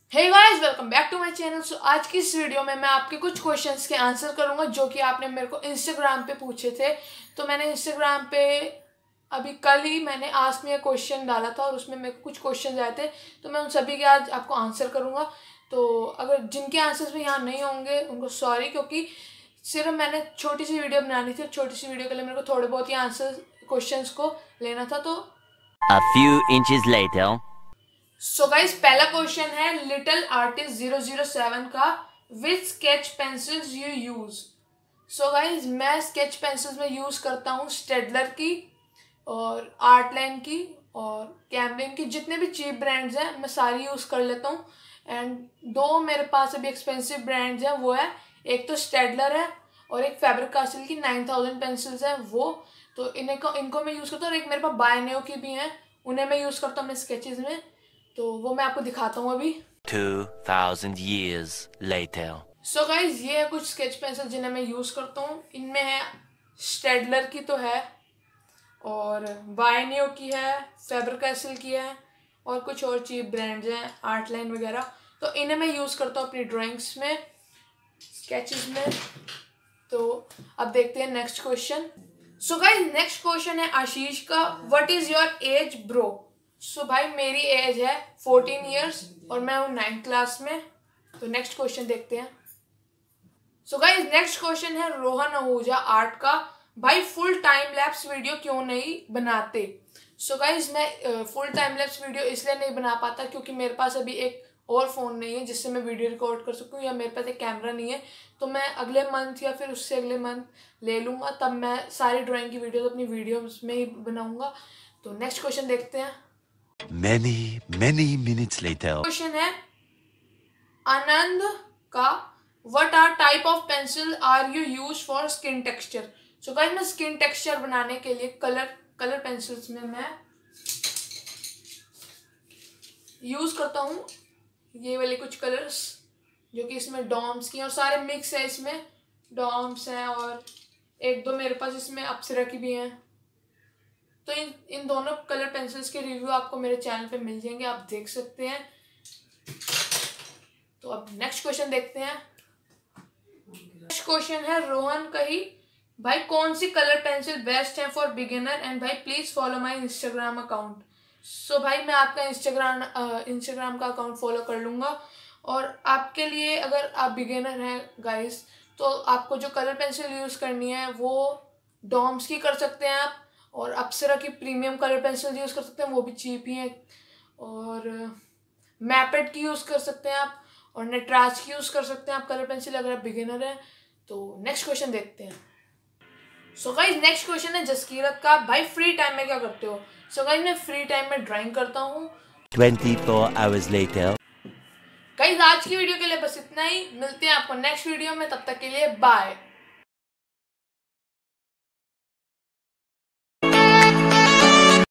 Hey guys, welcome back to my channel. So आज की इस वीडियो में मैं आपके कुछ क्वेश्चंस के आंसर करूंगा जो कि आपने मेरे को इंस्टाग्राम पे पूछे थे। तो मैंने इंस्टाग्राम पे अभी कल ही मैंने आस्क मी अ क्वेश्चन डाला था और उसमें मेरे को कुछ क्वेश्चन आए थे, तो मैं उन सभी के आज आपको आंसर करूंगा। तो अगर जिनके आंसर्स भी यहाँ नहीं होंगे उनको सॉरी, क्योंकि सिर्फ मैंने छोटी सी वीडियो बनानी थी। छोटी सी वीडियो के लिए मेरे को थोड़े बहुत ही आंसर क्वेश्चन को लेना था। तो A few inches later. So guys, पहला क्वेश्चन है लिटिल आर्टिस्ट 007 का, which sketch pencils you use. So guys, मैं स्केच पेंसिल्स में यूज करता हूँ स्टेडलर की और आर्टलाइन की और कैमलिन की। जितने भी चीप ब्रांड्स हैं मैं सारी यूज कर लेता हूँ। एंड दो मेरे पास अभी एक्सपेंसिव ब्रांड्स हैं, वो है एक तो स्टेडलर है और एक फैबर कास्टिल की 9000 पेंसिल्स हैं वो। तो इनको मैं यूज़ करता हूँ। और एक मेरे पास बायनेओ की भी हैं, उन्हें मैं यूज़ करता हूँ अपने स्केचेस में। तो वो मैं आपको दिखाता हूँ अभी। 2000 years later. सो गाइज, ये है कुछ स्केच पेंसिल जिन्हें मैं यूज़ करता हूँ। इनमें है स्टेडलर की तो है और बायनेओ की है, फैबर कैसल की है और कुछ और चीप ब्रांड्स हैं, आर्टलाइन वगैरह। तो इन्हें मैं यूज़ करता हूँ अपनी ड्राइंग्स में, स्केचेस में। तो अब देखते हैं next question. So guys, next question है आशीष का, what is your age bro. So भाई, मेरी एज है 14 ईयर्स और मैं हूँ 9th क्लास में। तो नेक्स्ट क्वेश्चन देखते हैं। सो गाइस, नेक्स्ट क्वेश्चन है रोहन आहूजा आर्ट का, भाई फुल टाइम लैप्स वीडियो क्यों नहीं बनाते। सो गाइस, मैं फुल टाइम लैप्स वीडियो इसलिए नहीं बना पाता क्योंकि मेरे पास अभी एक और फ़ोन नहीं है जिससे मैं वीडियो रिकॉर्ड कर सकूँ, या मेरे पास एक कैमरा नहीं है। तो मैं अगले मंथ या फिर उससे अगले मंथ ले लूँगा, तब मैं सारी ड्राइंग की वीडियोस अपनी वीडियोस में ही बनाऊँगा। तो नेक्स्ट क्वेश्चन देखते हैं। Many minutes later. क्वेश्चन है आनंद का, what are type of pencil are you use for skin texture. So guys, मैं स्किन टेक्सचर बनाने के लिए कलर पेंसिल्स में मैं यूज करता हूँ ये वाले कुछ कलर्स, जो कि इसमें डॉम्स की और सारे मिक्स है। इसमें डॉम्स हैं और एक दो मेरे पास इसमें अप्सरा की भी हैं। तो इन दोनों कलर पेंसिल्स के रिव्यू आपको मेरे चैनल पे मिल जाएंगे, आप देख सकते हैं। तो अब नेक्स्ट क्वेश्चन देखते हैं। नेक्स्ट क्वेश्चन है रोहन कही, भाई कौन सी कलर पेंसिल बेस्ट है फॉर बिगिनर, एंड भाई please follow my Instagram account. So भाई, मैं आपका इंस्टाग्राम का अकाउंट फॉलो कर लूँगा। और आपके लिए, अगर आप बिगिनर हैं गाइस, तो आपको जो कलर पेंसिल यूज़ करनी है वो डॉम्स की कर सकते हैं आप, और अप्सरा की प्रीमियम कलर पेंसिल यूज़ कर सकते हैं, वो भी चीप ही हैं। और मैपेड की यूज़ कर सकते हैं आप, और नटराज की यूज़ कर सकते हैं आप कलर पेंसिल, अगर आप बिगिनर हैं। तो नेक्स्ट क्वेश्चन देखते हैं। सो गाइस, नेक्स्ट क्वेश्चन है जसकीरत का, भाई फ्री टाइम में क्या करते हो। सो गाइस, मैं फ्री टाइम में ड्राइंग करता हूँ। 24 hours later. गाइस, आज की वीडियो के लिए बस इतना ही। मिलते हैं आपको नेक्स्ट वीडियो में, तब तक के लिए बाय।